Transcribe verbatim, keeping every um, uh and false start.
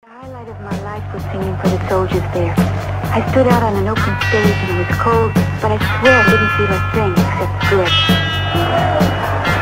The highlight of my life was singing for the soldiers there. I stood out on an open stage and it was cold, but I swear I didn't feel a thing except good.